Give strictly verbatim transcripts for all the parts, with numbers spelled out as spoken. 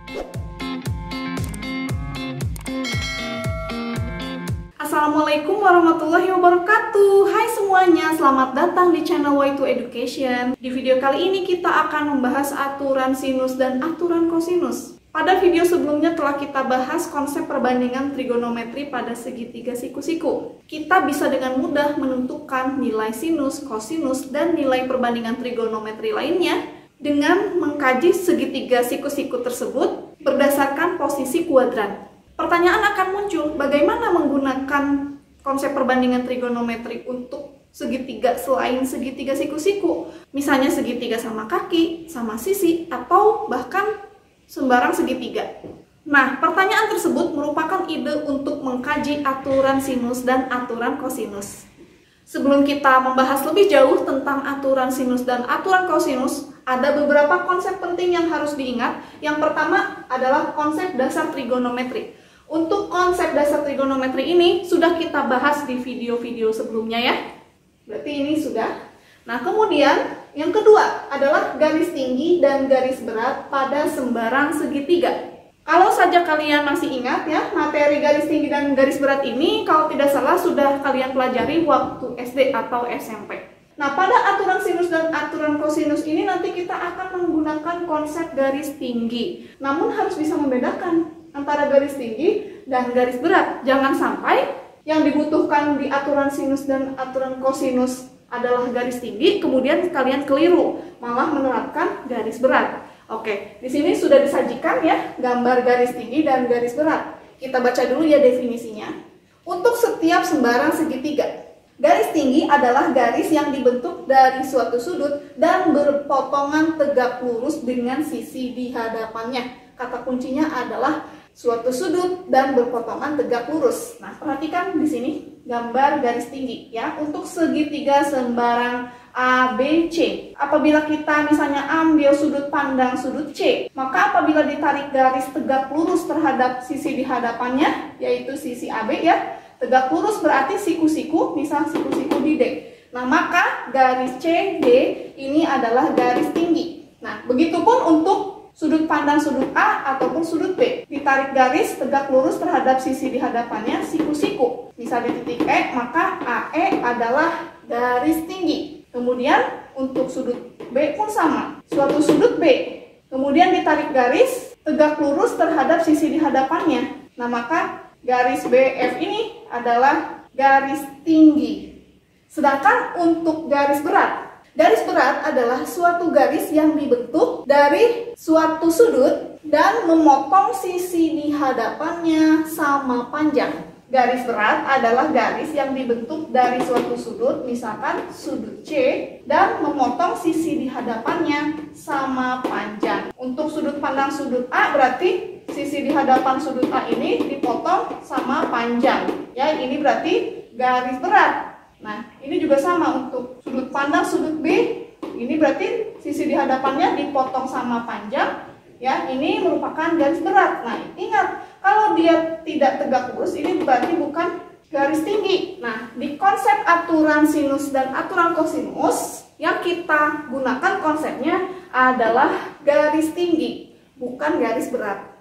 Assalamualaikum warahmatullahi wabarakatuh. Hai semuanya, selamat datang di channel Y two Education. Di video kali ini kita akan membahas aturan sinus dan aturan kosinus. Pada video sebelumnya telah kita bahas konsep perbandingan trigonometri pada segitiga siku-siku. Kita bisa dengan mudah menentukan nilai sinus, kosinus, dan nilai perbandingan trigonometri lainnya dengan mengkaji segitiga siku-siku tersebut berdasarkan posisi kuadran. Pertanyaan akan muncul, bagaimana menggunakan konsep perbandingan trigonometri untuk segitiga selain segitiga siku-siku? Misalnya segitiga sama kaki, sama sisi, atau bahkan sembarang segitiga. Nah, pertanyaan tersebut merupakan ide untuk mengkaji aturan sinus dan aturan kosinus. Sebelum kita membahas lebih jauh tentang aturan sinus dan aturan kosinus, ada beberapa konsep penting yang harus diingat. Yang pertama adalah konsep dasar trigonometri. Untuk konsep dasar trigonometri ini sudah kita bahas di video-video sebelumnya ya. Berarti ini sudah. Nah, kemudian yang kedua adalah garis tinggi dan garis berat pada sembarang segitiga. Kalau saja kalian masih ingat ya, materi garis tinggi dan garis berat ini kalau tidak salah sudah kalian pelajari waktu S D atau S M P. Nah, pada aturan sinus dan aturan kosinus ini nanti kita akan menggunakan konsep garis tinggi. Namun harus bisa membedakan antara garis tinggi dan garis berat. Jangan sampai yang dibutuhkan di aturan sinus dan aturan kosinus adalah garis tinggi, kemudian kalian keliru, malah menerapkan garis berat. Oke, di sini sudah disajikan ya gambar garis tinggi dan garis berat. Kita baca dulu ya definisinya. Untuk setiap sembarang segitiga, garis tinggi adalah garis yang dibentuk dari suatu sudut dan berpotongan tegak lurus dengan sisi di hadapannya. Kata kuncinya adalah suatu sudut dan berpotongan tegak lurus. Nah, perhatikan di sini gambar garis tinggi ya untuk segitiga sembarang A, B, C. Apabila kita misalnya ambil sudut pandang sudut C, maka apabila ditarik garis tegak lurus terhadap sisi di hadapannya, yaitu sisi A B ya, tegak lurus berarti siku-siku, misal siku-siku di D. Nah, maka garis C, D ini adalah garis tinggi. Nah, begitupun untuk sudut pandang sudut A ataupun sudut B. Ditarik garis tegak lurus terhadap sisi di hadapannya, siku-siku. Misal di titik E, maka A E adalah garis tinggi. Kemudian untuk sudut B pun sama. Suatu sudut B. Kemudian ditarik garis tegak lurus terhadap sisi di hadapannya. Nah, maka garis B F ini adalah garis tinggi. Sedangkan untuk garis berat, garis berat adalah suatu garis yang dibentuk dari suatu sudut dan memotong sisi di hadapannya sama panjang. Garis berat adalah garis yang dibentuk dari suatu sudut, misalkan sudut C, dan memotong sisi di hadapannya sama panjang. Untuk sudut pandang sudut A berarti sisi di hadapan sudut A ini dipotong sama panjang. Ya, ini berarti garis berat. Nah, ini juga sama untuk sudut pandang sudut B. Ini berarti sisi di hadapannya dipotong sama panjang. Ya, ini merupakan garis berat. Nah, ingat, kalau dia tidak tegak lurus, ini berarti bukan garis tinggi. Nah, di konsep aturan sinus dan aturan kosinus, yang kita gunakan konsepnya adalah garis tinggi, bukan garis berat.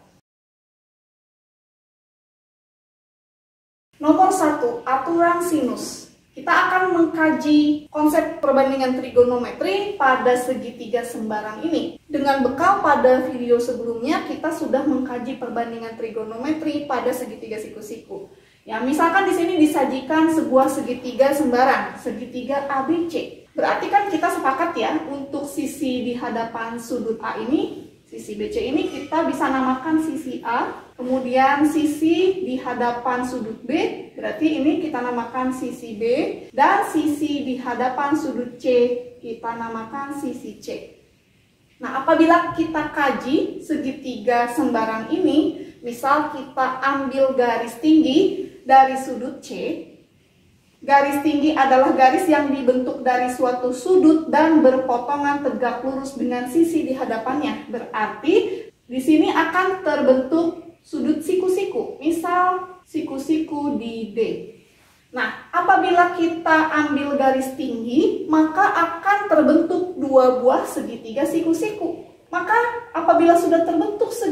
Nomor satu, aturan sinus. Kita akan mengkaji konsep perbandingan trigonometri pada segitiga sembarang ini. Dengan bekal pada video sebelumnya, kita sudah mengkaji perbandingan trigonometri pada segitiga siku-siku. Ya, misalkan di sini disajikan sebuah segitiga sembarang, segitiga A B C. Berarti kan kita sepakat ya, untuk sisi di hadapan sudut A ini, sisi B C ini kita bisa namakan sisi A. Kemudian sisi di hadapan sudut B, berarti ini kita namakan sisi B. Dan sisi di hadapan sudut C, kita namakan sisi C. Nah, apabila kita kaji segitiga sembarang ini, misal kita ambil garis tinggi dari sudut C. Garis tinggi adalah garis yang dibentuk dari suatu sudut dan berpotongan tegak lurus dengan sisi di hadapannya. Berarti di sini akan terbentuk sudut siku-siku, misal siku-siku di D. Nah, apabila kita ambil garis tinggi, maka akan terbentuk dua buah segitiga siku-siku. Maka apabila sudah terbentuk segitiga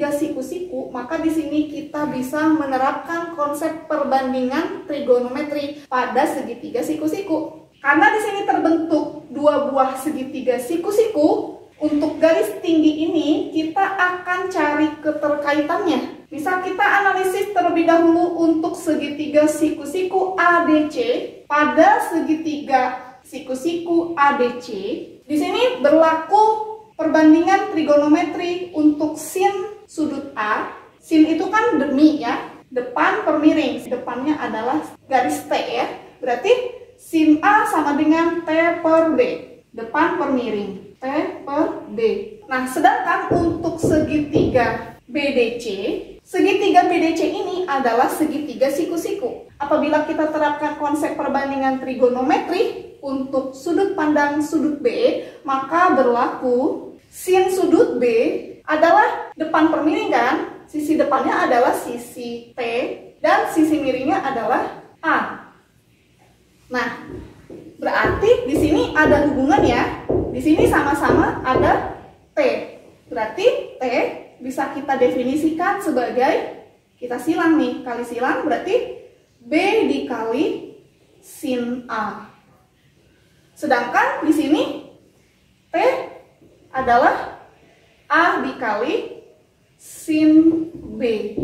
segitiga siku-siku, maka di sini kita bisa menerapkan konsep perbandingan trigonometri pada segitiga siku-siku. Karena di sini terbentuk dua buah segitiga siku-siku, untuk garis tinggi ini kita akan cari keterkaitannya. Misal kita analisis terlebih dahulu untuk segitiga siku-siku A D C pada segitiga siku-siku A D C. Di sini berlaku perbandingan trigonometri untuk sin sudut A. Sin itu kan demi ya, depan per miring. Depannya adalah garis T ya. Berarti sin A sama dengan T per B. Depan per miring, T per B. Nah, sedangkan untuk segitiga B D C, segitiga B D C ini adalah segitiga siku-siku. Apabila kita terapkan konsep perbandingan trigonometri untuk sudut pandang sudut B, maka berlaku sin sudut B adalah depan per miring kan? Sisi depannya adalah sisi T dan sisi miringnya adalah A. Nah, berarti di sini ada hubungan ya. Di sini sama-sama ada T. Berarti T bisa kita definisikan sebagai, kita silang nih, kali silang berarti B dikali sin A. Sedangkan di sini T adalah A dikali sin B.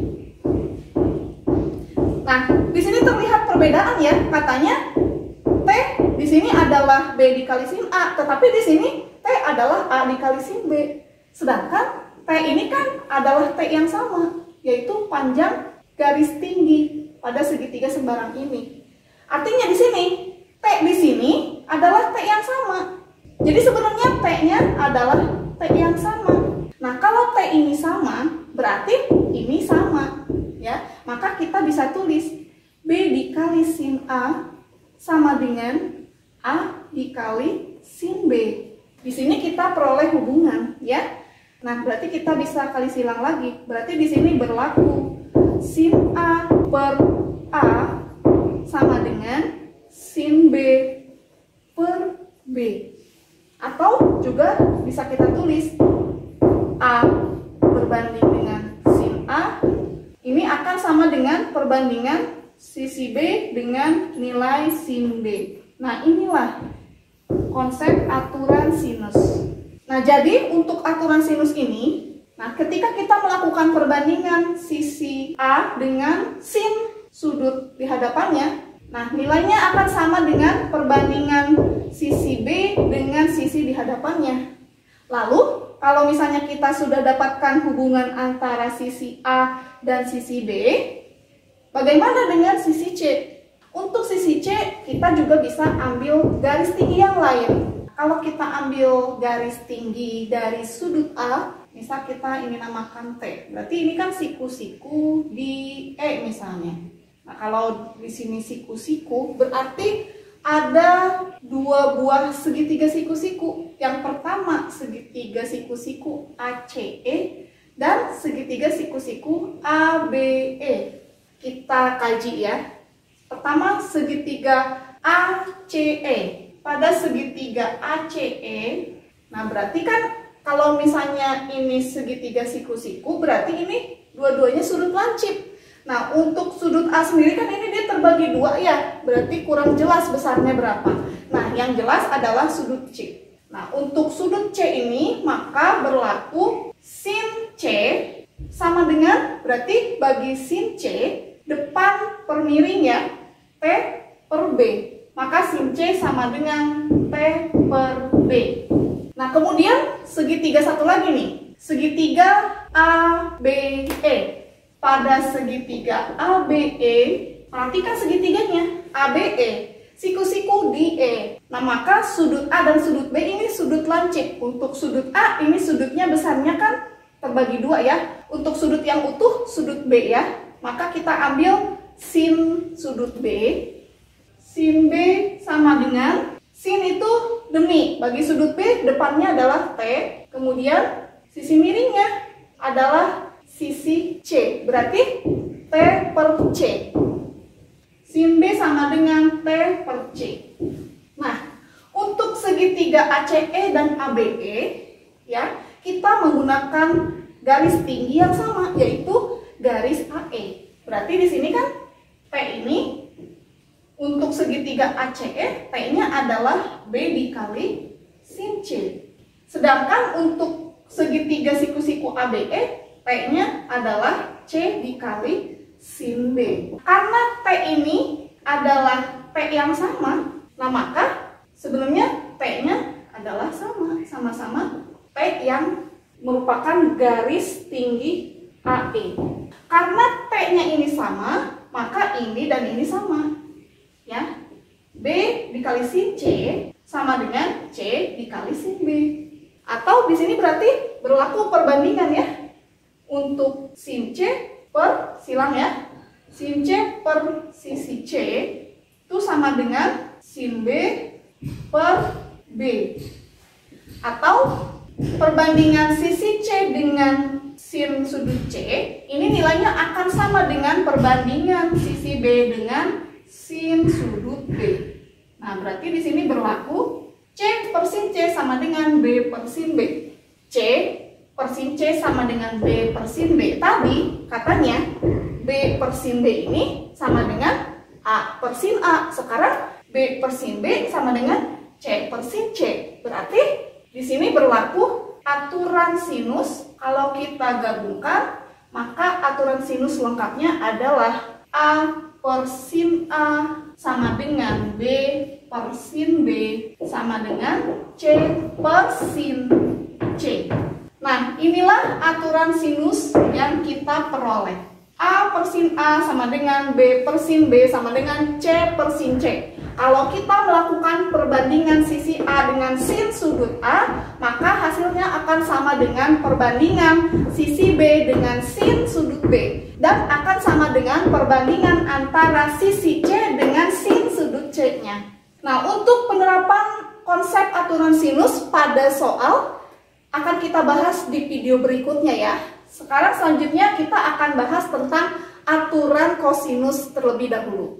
Nah, di sini terlihat perbedaan ya. Katanya T di sini adalah B dikali sin A, tetapi di sini T adalah A dikali sin B. Sedangkan T ini kan adalah T yang sama, yaitu panjang garis tinggi pada segitiga sembarang ini. Artinya di sini T di sini adalah T yang sama. Jadi sebenarnya T-nya adalah T yang sama. Nah, kalau T ini sama, berarti ini sama, ya. Maka kita bisa tulis B dikali sin A sama dengan A dikali sin B. Di sini kita peroleh hubungan, ya. Nah, berarti kita bisa kali silang lagi. Berarti di sini berlaku sin A per A sama dengan sin B per B. Atau juga bisa kita tulis A berbanding dengan sin A. Ini akan sama dengan perbandingan sisi B dengan nilai sin B. Nah, inilah konsep aturan sinus. Nah, jadi untuk aturan sinus ini, nah ketika kita melakukan perbandingan sisi A dengan sin sudut di hadapannya, nah nilainya akan sama dengan perbandingan sisi B dengan sisi di hadapannya. Lalu, kalau misalnya kita sudah dapatkan hubungan antara sisi A dan sisi B, bagaimana dengan sisi C? Untuk sisi C, kita juga bisa ambil garis tinggi yang lain. Kalau kita ambil garis tinggi dari sudut A, misal kita ini namakan T. Berarti ini kan siku-siku di E misalnya. Nah, kalau di sini siku-siku, berarti ada dua buah segitiga siku-siku. Yang pertama segitiga siku-siku A C E dan segitiga siku-siku A B E. Kita kaji ya. Pertama segitiga A C E. Pada segitiga A C E, nah berarti kan kalau misalnya ini segitiga siku-siku, berarti ini dua-duanya sudut lancip. Nah, untuk sudut A sendiri kan ini dia terbagi dua ya, berarti kurang jelas besarnya berapa. Nah, yang jelas adalah sudut C. Nah, untuk sudut C ini maka berlaku sin C sama dengan, berarti bagi sin C depan per miring ya, T per B. Maka sin C sama dengan T per B. Nah, kemudian segitiga satu lagi nih, segitiga A B E. Pada segitiga A B E, perhatikan segitiganya, A B E, siku-siku di E. Nah, maka sudut A dan sudut B ini sudut lancip. Untuk sudut A, ini sudutnya besarnya kan terbagi dua ya. Untuk sudut yang utuh, sudut B ya. Maka kita ambil sin sudut B. Sin B sama dengan, sin itu demi. Bagi sudut B, depannya adalah T. Kemudian, sisi miringnya adalah sisi C, berarti T per C. Sin B sama dengan T per C. Nah, untuk segitiga A C E dan A B E, ya, kita menggunakan garis tinggi yang sama, yaitu garis A E. Berarti di sini kan P ini untuk segitiga A C E, P-nya adalah B dikali sin C. Sedangkan untuk segitiga siku-siku A B E, P-nya adalah C dikali sin B. Karena P ini adalah P yang sama, nah maka sebenarnya P-nya adalah sama, sama-sama P yang merupakan garis tinggi A E. Karena P-nya ini sama, maka ini dan ini sama. Ya. B dikali sin C sama dengan C dikali sin B. Atau di sini berarti berlaku perbandingan ya. Untuk sin C per silang ya. Sin C per sisi C itu sama dengan sin B per B. Atau perbandingan sisi C dengan sin sudut C, ini nilainya akan sama dengan perbandingan sisi B dengan sin sudut B. Nah, berarti di sini berlaku C per sin C sama dengan B per sin B. C per sin C sama dengan B per sin B. Tadi katanya B per sin B ini sama dengan A per sin A. Sekarang B per sin B sama dengan C per sin C. Berarti di sini berlaku aturan sinus. Kalau kita gabungkan, maka aturan sinus lengkapnya adalah A per sin A sama dengan B per sin B sama dengan C per sin C. Nah, inilah aturan sinus yang kita peroleh. A per sin A sama dengan B per sin B sama dengan C per sin C. Kalau kita melakukan perbandingan sisi A dengan sin sudut A, maka hasilnya akan sama dengan perbandingan sisi B dengan sin sudut B. Dan akan sama dengan perbandingan antara sisi C dengan sin sudut C-nya. Nah, untuk penerapan konsep aturan sinus pada soal akan kita bahas di video berikutnya ya. Sekarang selanjutnya kita akan bahas tentang aturan kosinus terlebih dahulu.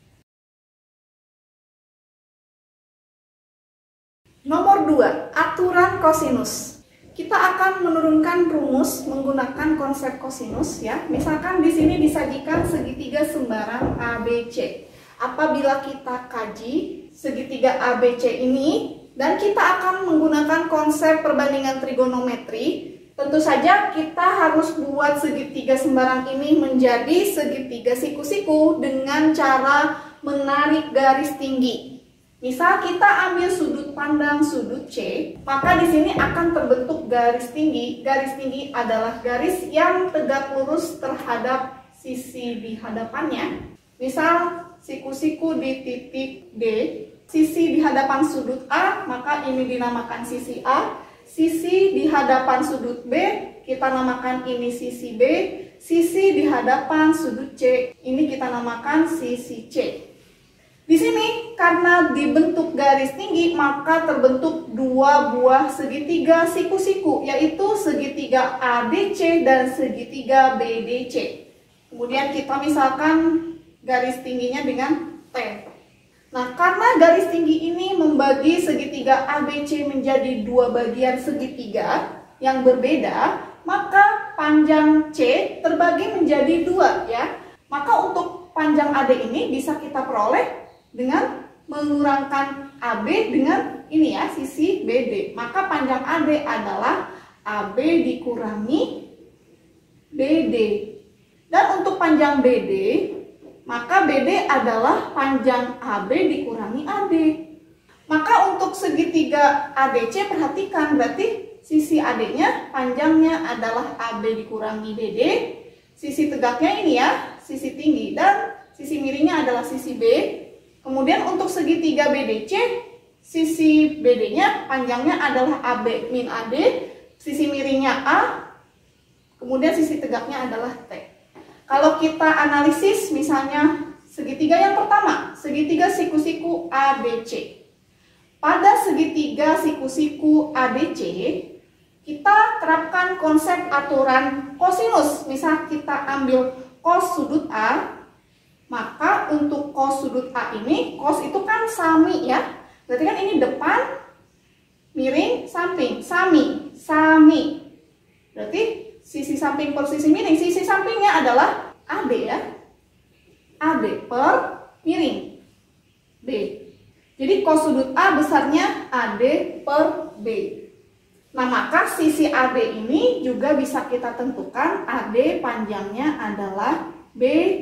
Nomor dua, aturan kosinus. Kita akan menurunkan rumus menggunakan konsep kosinus ya. Misalkan di sini disajikan segitiga sembarang A B C. Apabila kita kaji segitiga A B C ini dan kita akan menggunakan konsep perbandingan trigonometri, tentu saja kita harus buat segitiga sembarang ini menjadi segitiga siku-siku dengan cara menarik garis tinggi. Misal kita ambil sudut pandang sudut C, maka di sini akan terbentuk garis tinggi. Garis tinggi adalah garis yang tegak lurus terhadap sisi di hadapannya. Misal siku-siku di titik D, sisi di hadapan sudut A, maka ini dinamakan sisi A. Sisi di hadapan sudut B, kita namakan ini sisi B. Sisi di hadapan sudut C, ini kita namakan sisi C. Di sini karena dibentuk garis tinggi, maka terbentuk dua buah segitiga siku-siku, yaitu segitiga A D C dan segitiga B D C. Kemudian kita misalkan garis tingginya dengan T. Nah, karena garis tinggi ini membagi segitiga A B C menjadi dua bagian segitiga yang berbeda, maka panjang C terbagi menjadi dua ya. Maka untuk panjang A D ini bisa kita peroleh dengan mengurangkan A B dengan ini ya, sisi B D. Maka panjang A D adalah A B dikurangi B D. Dan untuk panjang B D, maka B D adalah panjang A B dikurangi A D. Maka untuk segitiga A D C, perhatikan berarti sisi A D-nya panjangnya adalah A B dikurangi B D. Sisi tegaknya ini ya, sisi tinggi, dan sisi miringnya adalah sisi B. Kemudian untuk segitiga B D C, sisi B D-nya panjangnya adalah A B min A D, sisi miringnya A, kemudian sisi tegaknya adalah T. Kalau kita analisis misalnya segitiga yang pertama, segitiga siku-siku A D C. Pada segitiga siku-siku A D C, kita terapkan konsep aturan kosinus. Misal kita ambil cos sudut A, maka untuk cos sudut A ini, cos itu kan sami ya. Berarti kan ini depan, miring, samping, sami, sami. Berarti sisi samping per sisi miring. Sisi sampingnya adalah A B ya. A B per miring B. Jadi cos sudut A besarnya A D per B. Nah, maka sisi A B ini juga bisa kita tentukan A D panjangnya adalah B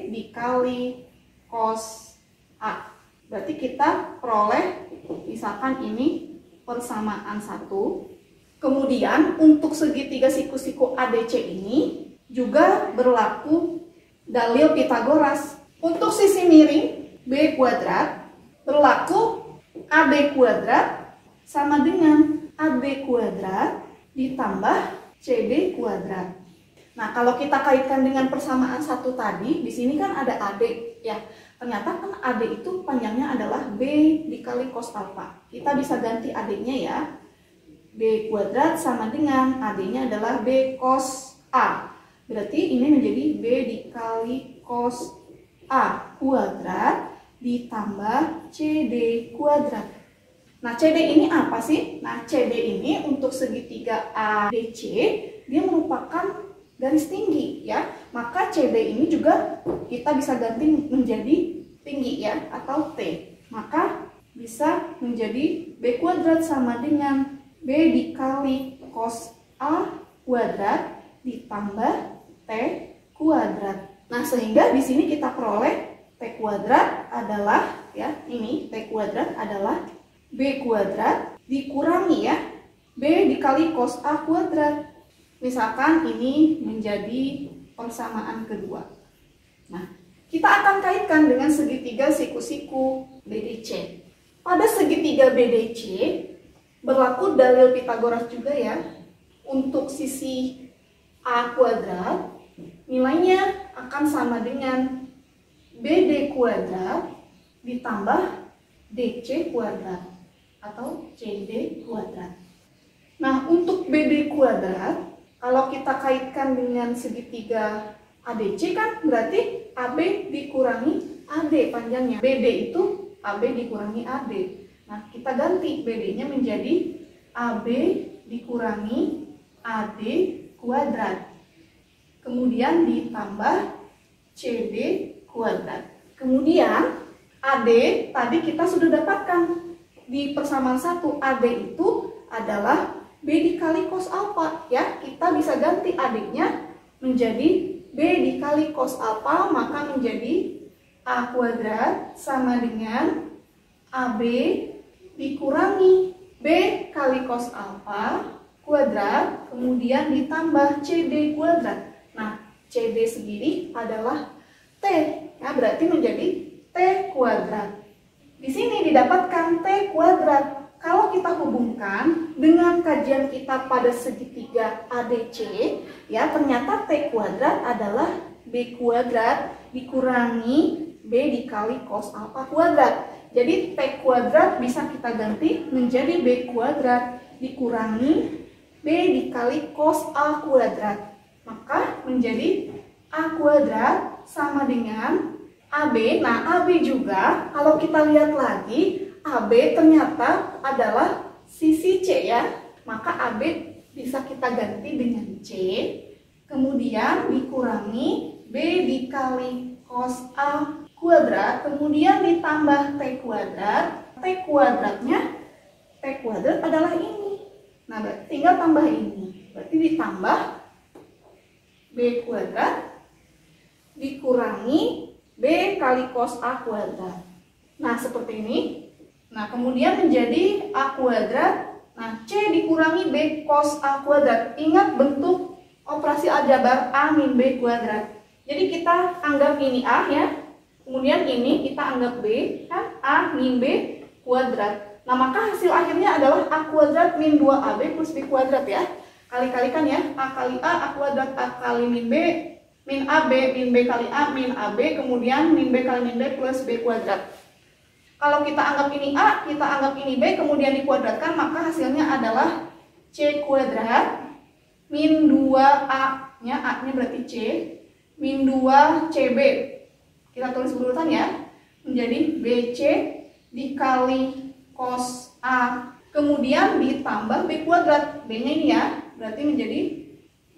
dikali cos A. Berarti kita peroleh misalkan ini persamaan satu. Kemudian untuk segitiga siku-siku A D C ini juga berlaku dalil Pitagoras. Untuk sisi miring B kuadrat berlaku A B kuadrat sama dengan A B kuadrat ditambah C D kuadrat. Nah, kalau kita kaitkan dengan persamaan satu tadi, di sini kan ada A D ya. Ternyata kan A D itu panjangnya adalah B dikali cos alfa. Kita bisa ganti A D-nya ya. B kuadrat sama dengan A D-nya adalah B cos A. Berarti ini menjadi B dikali cos A kuadrat ditambah C D kuadrat. Nah, C D ini apa sih? Nah, C D ini untuk segitiga A D C dia merupakan garis tinggi ya. Maka C D ini juga kita bisa ganti menjadi tinggi ya atau T. Maka bisa menjadi B kuadrat sama dengan B dikali cos A kuadrat ditambah T kuadrat. Nah, sehingga di sini kita peroleh T kuadrat adalah ya, ini T kuadrat adalah B kuadrat dikurangi ya B dikali cos A kuadrat. Misalkan ini menjadi persamaan kedua. Nah, kita akan kaitkan dengan segitiga siku-siku B D C. Pada segitiga B D C berlaku dalil Pitagoras juga ya. Untuk sisi A kuadrat nilainya akan sama dengan B D kuadrat ditambah D C kuadrat atau C D kuadrat. Nah, untuk B D kuadrat, kalau kita kaitkan dengan segitiga A D C kan berarti A B dikurangi A D panjangnya. B D itu A B dikurangi A D. Nah, kita ganti B D-nya menjadi A B dikurangi A D kuadrat. Kemudian ditambah C D kuadrat. Kemudian A D tadi kita sudah dapatkan di persamaan satu. A D itu adalah B dikali cos alfa ya. Kita bisa ganti A D-nya menjadi B dikali cos alfa, maka menjadi A kuadrat sama dengan A B dikurangi B kali cos alfa kuadrat, kemudian ditambah C D kuadrat. Nah, C D sendiri adalah T ya, berarti menjadi T kuadrat. Di sini didapatkan T kuadrat. Kalau kita hubungkan dengan kajian kita pada segitiga A D C, ya ternyata T kuadrat adalah B kuadrat dikurangi B dikali cos alfa kuadrat. Jadi T kuadrat bisa kita ganti menjadi B kuadrat dikurangi B dikali cos A kuadrat. Maka menjadi A kuadrat sama dengan A B. Nah, A B juga kalau kita lihat lagi, A B ternyata adalah sisi C ya. Maka A B bisa kita ganti dengan C, kemudian dikurangi B dikali cos A kuadrat, kemudian ditambah T kuadrat. T kuadratnya, T kuadrat adalah ini. Nah, berarti tinggal tambah ini. Berarti ditambah B kuadrat dikurangi B kali cos A kuadrat. Nah, seperti ini. Nah, kemudian menjadi A kuadrat. Nah, C dikurangi B cos A kuadrat. Ingat bentuk operasi aljabar A min B kuadrat. Jadi kita anggap ini A ya. Kemudian ini kita anggap B, kan? A min B kuadrat. Nah, maka hasil akhirnya adalah A kuadrat min dua A B plus B kuadrat ya. Kali-kalikan ya. A kali A, A kuadrat, A kali min B, min A B, min B kali A, min A B, kemudian min B kali min B plus B kuadrat. Kalau kita anggap ini A, kita anggap ini B, kemudian dikuadratkan, maka hasilnya adalah C kuadrat min dua A-nya, A-nya berarti C, min dua C B. Kita tulis berurutan ya, menjadi B C dikali cos A, kemudian ditambah B kuadrat. B-nya ini ya, berarti menjadi B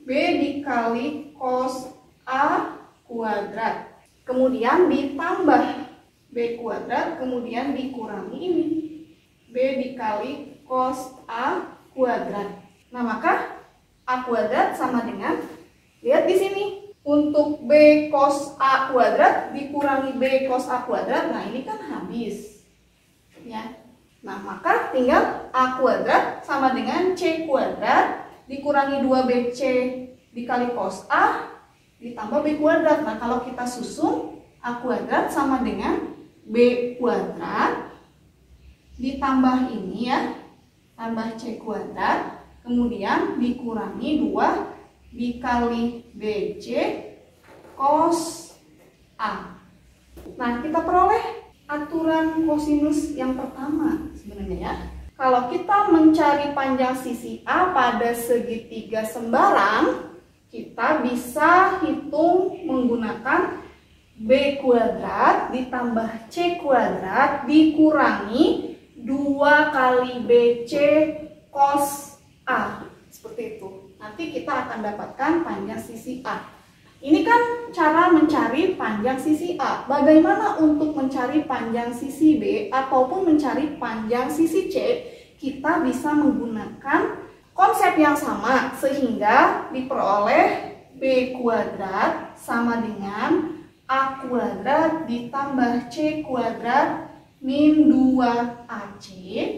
B dikali cos A kuadrat. Kemudian ditambah B kuadrat, kemudian dikurangi ini. B dikali cos A kuadrat. Nah, maka A kuadrat sama dengan, lihat di sini, untuk B cos A kuadrat dikurangi B cos A kuadrat, nah ini kan habis. Ya. Nah, maka tinggal A kuadrat sama dengan C kuadrat dikurangi dua B C dikali cos A ditambah B kuadrat. Nah, kalau kita susun, A kuadrat sama dengan B kuadrat ditambah ini ya, tambah C kuadrat, kemudian dikurangi dua dikali B C cos A. Nah, kita peroleh aturan kosinus yang pertama sebenarnya ya. Kalau kita mencari panjang sisi A pada segitiga sembarang, kita bisa hitung menggunakan B kuadrat ditambah C kuadrat dikurangi dua kali B C cos A. Seperti itu. Nanti kita akan dapatkan panjang sisi A. Ini kan cara mencari panjang sisi A. Bagaimana untuk mencari panjang sisi B ataupun mencari panjang sisi C? Kita bisa menggunakan konsep yang sama sehingga diperoleh B kuadrat sama dengan A kuadrat ditambah C kuadrat min dua A C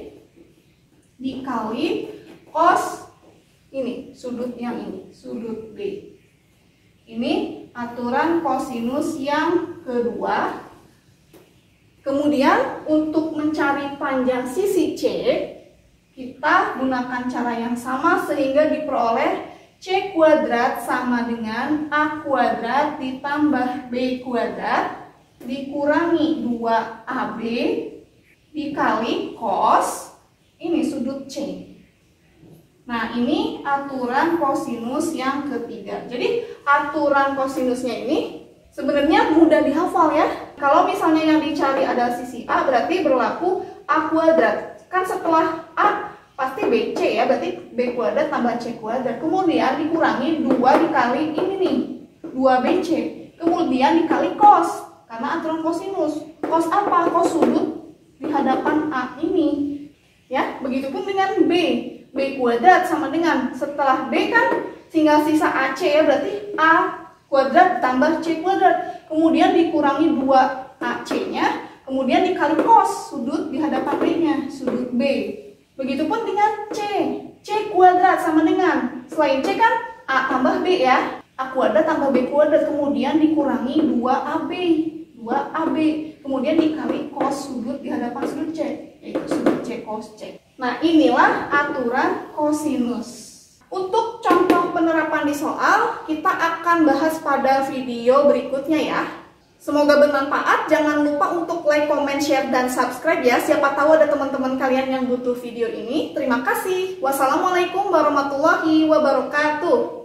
dikali cos ini, sudut yang ini, sudut B. Ini aturan kosinus yang kedua. Kemudian untuk mencari panjang sisi C, kita gunakan cara yang sama sehingga diperoleh C kuadrat sama dengan A kuadrat ditambah B kuadrat dikurangi dua A B dikali cos ini sudut C. Nah, ini aturan kosinus yang ketiga. Jadi, aturan kosinusnya ini sebenarnya mudah dihafal ya. Kalau misalnya yang dicari adalah sisi A, berarti berlaku A kuadrat. Kan setelah A pasti B C ya, berarti B kuadrat tambah C kuadrat. Kemudian dikurangi dua dikali ini nih, dua B C. Kemudian dikali cos, karena aturan kosinus. Cos apa? Cos sudut di hadapan A ini. Ya, begitupun dengan B. B kuadrat sama dengan, setelah B kan tinggal sisa A C ya, berarti A kuadrat tambah C kuadrat. Kemudian dikurangi dua A C-nya, kemudian dikali cos sudut di hadapan B-nya, sudut B. Begitupun dengan C. C kuadrat sama dengan, selain C kan A tambah B ya, A kuadrat tambah B kuadrat, kemudian dikurangi dua A B. dua A B. Kemudian dikali cos sudut di hadapan sudut C, yaitu sudut C cos C. Nah, inilah aturan kosinus. Untuk contoh penerapan di soal, kita akan bahas pada video berikutnya ya. Semoga bermanfaat. Jangan lupa untuk like, comment, share, dan subscribe ya. Siapa tahu ada teman-teman kalian yang butuh video ini. Terima kasih. Wassalamualaikum warahmatullahi wabarakatuh.